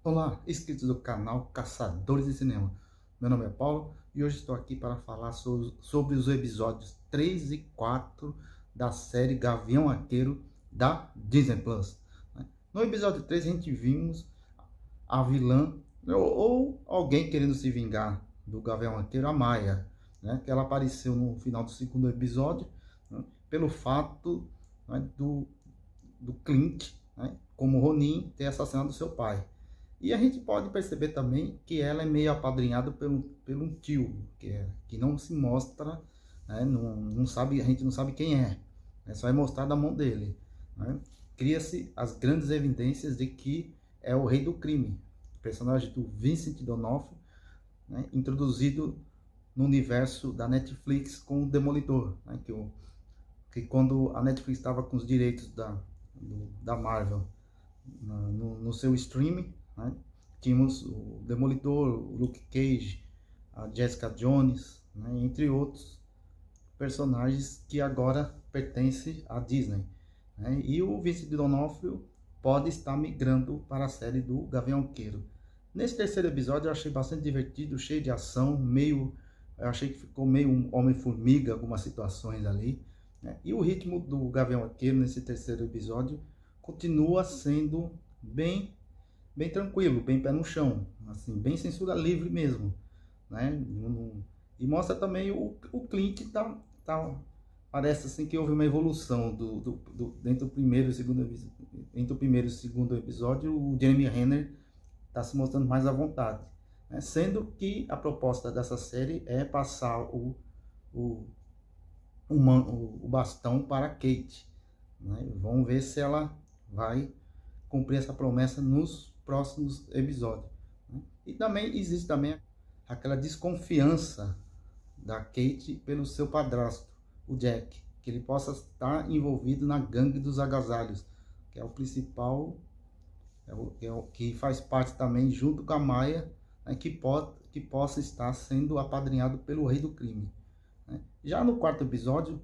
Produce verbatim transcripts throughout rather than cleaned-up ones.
Olá, inscritos do canal Caçadores de Cinema. Meu nome é Paulo e hoje estou aqui para falar sobre, sobre os episódios três e quatro da série Gavião Arqueiro da Disney Plus. No episódio três a gente vimos a vilã ou, ou alguém querendo se vingar do Gavião Arqueiro, a Maya, né, que ela apareceu no final do segundo episódio, né, pelo fato, né, do, do Clint, né, como Ronin, ter assassinado seu pai. E a gente pode perceber também que ela é meio apadrinhada pelo, pelo um tio, que, é, que não se mostra, né, não, não sabe, a gente não sabe quem é, é só é mostrado a mão dele. Né? Cria-se as grandes evidências de que é o rei do crime, personagem do Vincent D'Onofrio, né, introduzido no universo da Netflix com o Demolidor, né, que, o, que quando a Netflix estava com os direitos da, do, da Marvel no, no seu streaming, né, tínhamos o Demolidor, o Luke Cage, a Jessica Jones, né, entre outros personagens que agora pertencem à Disney. Né, e o Vincent D'Onofrio pode estar migrando para a série do Gavião Arqueiro. Nesse terceiro episódio eu achei bastante divertido, cheio de ação, meio, eu achei que ficou meio um Homem-Formiga, algumas situações ali. Né? E o ritmo do Gavião Arqueiro nesse terceiro episódio continua sendo bem, bem tranquilo, bem pé no chão, assim, bem censura livre mesmo. Né? E mostra também o, o Clint, tá, tá, parece assim que houve uma evolução do, do, do, dentro do primeiro e segundo, entre o primeiro e o segundo episódio. O Jeremy Renner está se mostrando mais à vontade, né? Sendo que a proposta dessa série é passar o, o, o, o bastão para Kate. Né? Vamos ver se ela vai cumprir essa promessa nos próximos episódios. Né? E também existe também aquela desconfiança da Kate pelo seu padrasto, o Jack, que ele possa estar envolvido na gangue dos agasalhos, que é o principal, é o, é o que faz parte também, junto com a Maya, né, que, pode, que possa estar sendo apadrinhado pelo rei do crime. Né? Já no quarto episódio,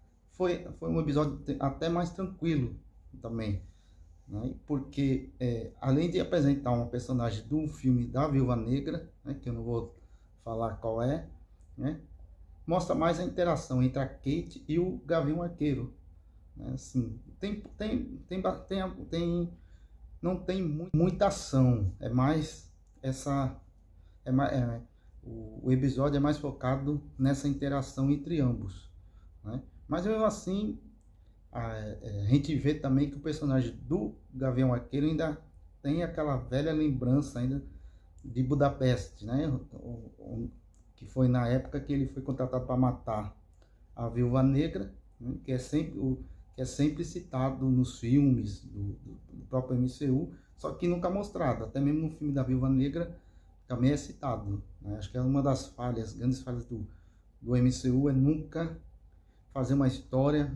foi, foi um episódio até mais tranquilo também, né? Porque é, além de apresentar uma personagem do filme da Viúva Negra, né, que eu não vou falar qual é, né, mostra mais a interação entre a Kate e o Gavião Arqueiro. Né? Assim, tem, tem, tem, tem, tem não tem mu muita ação, é mais essa é, mais, é o, o episódio é mais focado nessa interação entre ambos, né? Mas mesmo assim a, a gente vê também que o personagem do Gavião Arqueiro ainda tem aquela velha lembrança ainda de Budapeste, né? O, o, que foi na época que ele foi contratado para matar a Viúva Negra, né? que é sempre o que é sempre citado nos filmes do, do, do próprio M C U, só que nunca mostrado. Até mesmo no filme da Viúva Negra também é citado. Né? Acho que é uma das falhas, grandes falhas do, do M C U, é nunca fazer uma história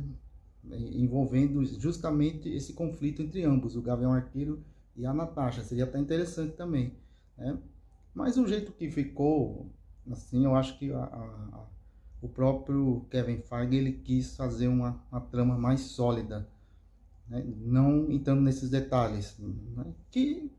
envolvendo justamente esse conflito entre ambos, o Gavião Arqueiro e a Natasha. Seria até interessante também. Né? Mas o jeito que ficou, assim, eu acho que a, a, o próprio Kevin Feige ele quis fazer uma, uma trama mais sólida, né? Não entrando nesses detalhes, né? Que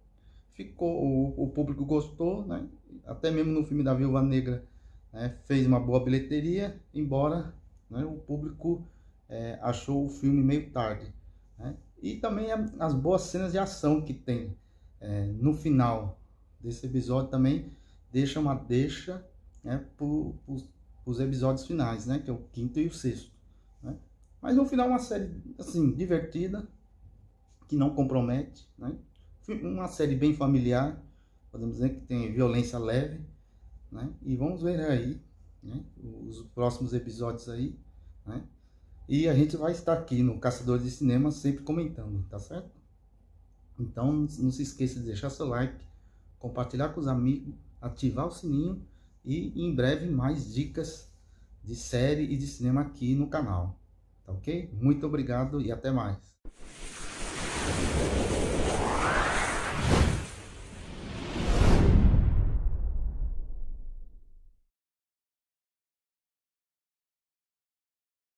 ficou, o, o público gostou, né? Até mesmo no filme da Viúva Negra, né, fez uma boa bilheteria, embora, né, o público é, achou o filme meio tarde. Né? E também as boas cenas de ação que tem é, no final desse episódio também deixa uma deixa, né, para os episódios finais, né, que é o quinto e o sexto. Né? Mas no final uma série assim divertida, que não compromete, né? Uma série bem familiar, podemos dizer que tem violência leve, né? E vamos ver aí, né, os próximos episódios aí, né? E a gente vai estar aqui no Caçadores de Cinema sempre comentando, tá certo? Então não se esqueça de deixar seu like, compartilhar com os amigos, ativar o sininho e em breve mais dicas de série e de cinema aqui no canal, tá ok? Muito obrigado e até mais.